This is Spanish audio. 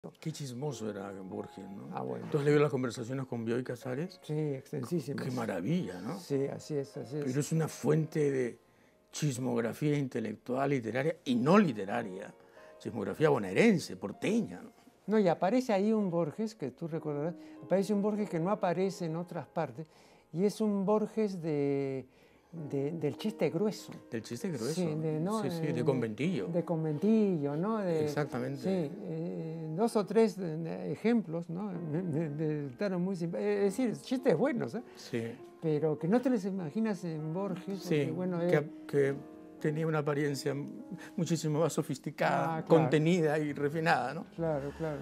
Qué chismoso era Borges, ¿no? Ah, bueno. ¿Tú has leído las conversaciones con Bioy Casares? Sí, extensísimas. Qué maravilla, ¿no? Sí, así es, así es. Pero es una fuente de chismografía intelectual, literaria y no literaria. Chismografía bonaerense, porteña, ¿no? No, y aparece ahí un Borges, que tú recordarás, aparece un Borges que no aparece en otras partes, y es un Borges del chiste grueso. Del chiste grueso. Sí, ¿no? De conventillo. De conventillo, ¿no? Exactamente. Sí, dos o tres ejemplos, ¿no? Me resultaron muy simpáticos. Es decir, chistes buenos, ¿eh? Sí. Pero que no te los imaginas en Borges. Sí, porque, bueno, que tenía una apariencia muchísimo más sofisticada, claro, contenida y refinada, ¿no? Claro, claro.